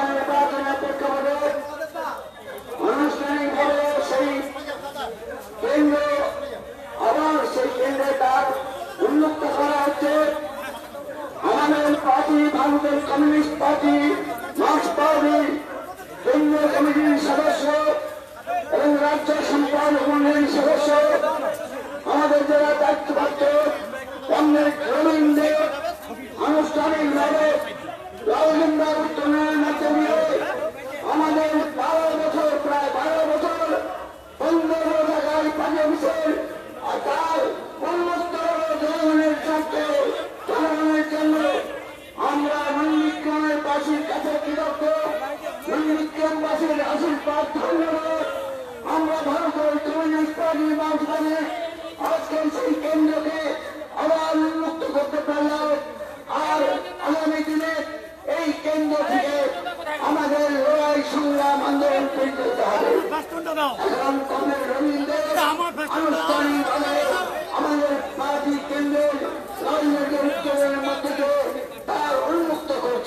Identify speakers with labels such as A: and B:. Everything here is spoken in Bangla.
A: নির্বাচনের প্রেক্ষাপটে আনুষ্ঠানিকভাবে সেই কেন্দ্র আবার সেই কেন্দ্রে তার উন্মুক্ত করা হচ্ছে। আমাদের পার্টি ভারতের কমিউনিস্ট পার্টি মার্ক্স পার্টি কেন্দ্রীয় কমিটির সদস্য এবং রাজ্য সম্পাদক মন্ডলীর সদস্য আমাদের যারা দায়িত্বপ্রাপ্ত কংগ্রেস রবীন্দ্র আনুষ্ঠানিকভাবে রাজেন্দ্র উত্তরণের মধ্যে দিয়ে আমাদের 12 বছর প্রায় 12 বছর 15 টাকায় পাঠিয়ে দিচ্ছেন আর তার উন্মুক্ত জনগণের স্বার্থে জনগণের জন্য আমরা নন্দীগ্রামের বাসীর কাছে কৃতজ্ঞ। নন্দীগ্রামবাসীর আশীর্বাদ ধন্যবাদ। আমরা ভারতের কমিউনিস্ট পার্টি মাধ্যমে আজকে সেই কেন্দ্রকে আবার উন্মুক্ত করতে পারলাম। আর আগামী দিনে এই কেন্দ্র থেকে আমাদের লড়াই সংগ্রাম আন্দোলন তৈরি করতে হবে। এখন কংগ্রেস রবীন্দ্র আনুষ্ঠানিকভাবে আমাদের পার্টি কেন্দ্রের রাজনৈতিক উত্তরের মধ্যে তার উন্মুক্ত করতে